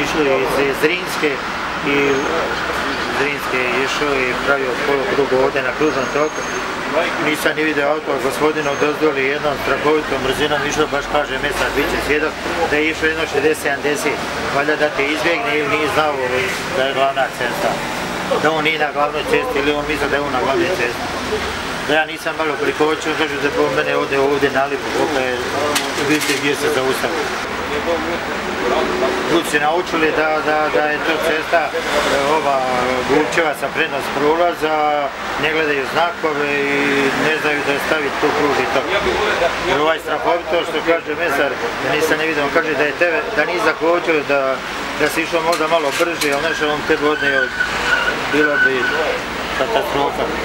išli iz Zrinske i Zrinske je išao i pravio polukrugu ovdje na kružnom toku. Nisam ni vidio auto, gospodin odozdoli jednom strahovitom brzinom išao, baš kaže Mesar, bit će svjedok, da je išao jedno 60-70, valjda da te izbjegne ili nije znao da je glavna cesta. Da on nije na glavnoj cesti ili on misle da je on na glavnoj cesti. Da ja nisam malo prikočio, kažu da po mene ode ovdje na lipu, koliko je, vidite gdje se zaustavio. Ljudi su naučili da je to cesta ova Gulčevaca prednost prolaza, ne gledaju znakove i ne znaju da je staviti tu kružni tok. Jer ovaj strahovito što kaže Mesar, da nisam ne vidio, on kaže da nije zakočio, da si išao možda malo brže, ali nešto on tebe odnio, bilo bi katastrofa.